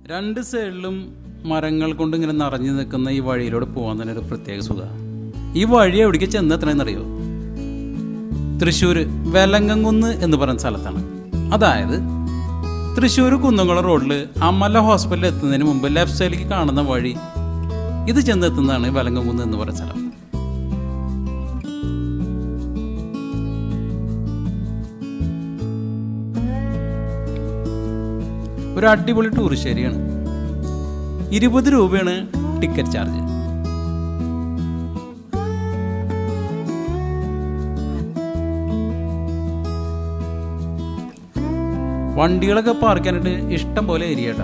രണ്ട് സൈഡിലും മരങ്ങൾ കൊണ്ട് ഇങ്ങനെ നിറഞ്ഞു നിൽക്കുന്ന ഈ വഴിയിലൂടെ പോകാൻ തന്നെ ഒരു പ്രത്യേക സുഖമാണ്. ഈ വഴി എവിടേക്ക് ചെന്നെത്തണമെന്നറിയോ? തൃശ്ശൂർ വെലങ്ങംകുന്ന് എന്ന് പറയുന്ന സ്ഥലത്താണ്. അതായത് തൃശ്ശൂർ കുന്നംകുളം റോഡിൽ അമല ഹോസ്പിറ്റലിൽ എത്തുന്നതിന് മുമ്പ് ലെഫ്റ്റ് സൈഡിലേക്ക് കാണുന്ന വഴി ഇത് ചെന്നെത്തുന്നതാണ് വെലങ്ങംകുന്ന് എന്ന് പറയുന്ന സ്ഥലം. ഒരു അടിപൊളി ടൂറിസ്റ്റ് ഏരിയയാണ്. 20 രൂപയാണ് ടിക്കറ്റ് ചാർജ്. വണ്ടികളൊക്കെ പാർക്ക് ചെയ്യാനായിട്ട് ഇഷ്ടം പോലെ ഏരിയ കേട്ടോ.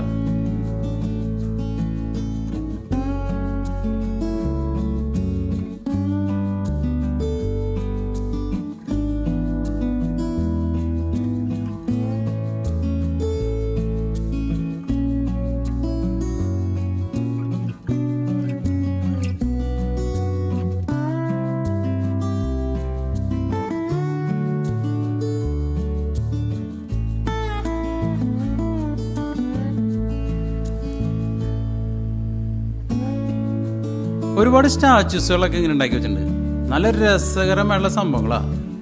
ഒരുപാട് സ്റ്റാച്യൂസുകളൊക്കെ ഇങ്ങനെ ഉണ്ടാക്കി വെച്ചിട്ടുണ്ട്. നല്ല രസകരമായുള്ള സംഭവങ്ങളാ.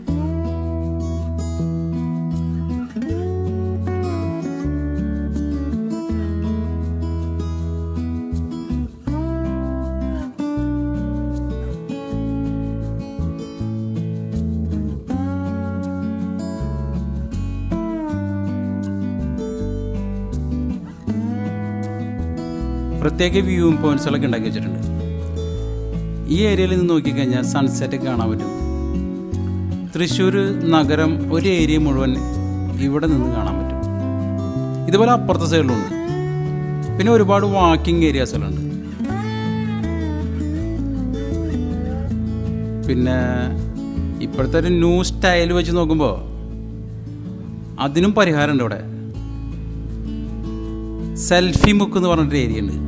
പ്രത്യേക വ്യൂ പോയിന്റ്സുകളൊക്കെ ഉണ്ടാക്കി വെച്ചിട്ടുണ്ട്. ഈ ഏരിയയിൽ നിന്ന് നോക്കിക്കഴിഞ്ഞാൽ സൺസെറ്റ് കാണാൻ പറ്റും. തൃശ്ശൂർ നഗരം ഒരു ഏരിയ മുഴുവൻ ഇവിടെ നിന്ന് കാണാൻ പറ്റും. ഇതുപോലെ അപ്പുറത്തെ സൈഡിലുണ്ട്. പിന്നെ ഒരുപാട് വാക്കിംഗ് ഏരിയാസുകളുണ്ട്. പിന്നെ ഇപ്പോഴത്തെ ഒരു ന്യൂ സ്റ്റൈൽ വെച്ച് നോക്കുമ്പോൾ അതിനും പരിഹാരമുണ്ട്. ഇവിടെ സെൽഫി മുക്ക് എന്ന് പറഞ്ഞിട്ടൊരു ഏരിയ ഉണ്ട്.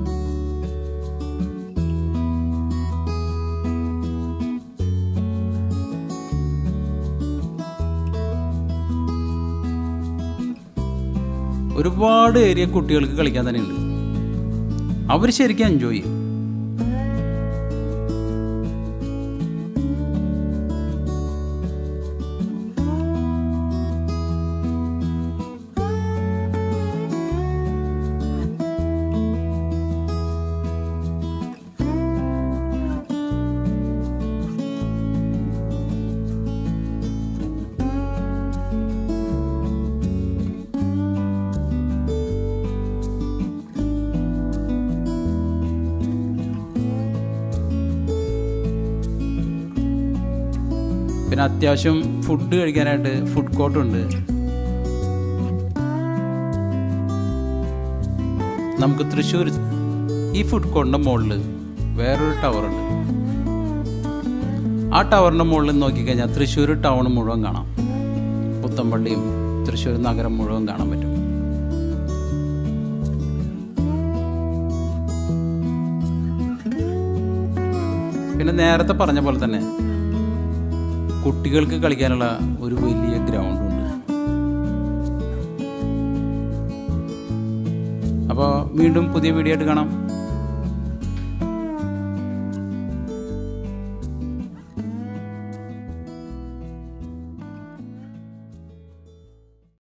ഒരുപാട് ഏരിയ കുട്ടികൾക്ക് കളിക്കാൻ തന്നെയുണ്ട്. അവർ ശരിക്കും എൻജോയ് ചെയ്യും. പിന്നെ അത്യാവശ്യം ഫുഡ് കഴിക്കാനായിട്ട് ഫുഡ് കോർട്ടുണ്ട്. നമുക്ക് തൃശ്ശൂർ ഈ ഫുഡ് കോർട്ടിൻ്റെ മുകളിൽ വേറൊരു ടവറുണ്ട്. ആ ടവറിൻ്റെ മുകളിൽ നോക്കിക്കഴിഞ്ഞാൽ തൃശ്ശൂർ ടൗൺ മുഴുവൻ കാണാം. പുത്തമ്പള്ളിയും തൃശ്ശൂർ നഗരം മുഴുവൻ കാണാൻ പറ്റും. പിന്നെ നേരത്തെ പറഞ്ഞ പോലെ തന്നെ കുട്ടികൾക്ക് കളിക്കാനുള്ള ഒരു വലിയ ഗ്രൗണ്ട് ഉണ്ട്. അപ്പോൾ വീണ്ടും പുതിയ വീഡിയോ ആയിട്ട് കാണാം.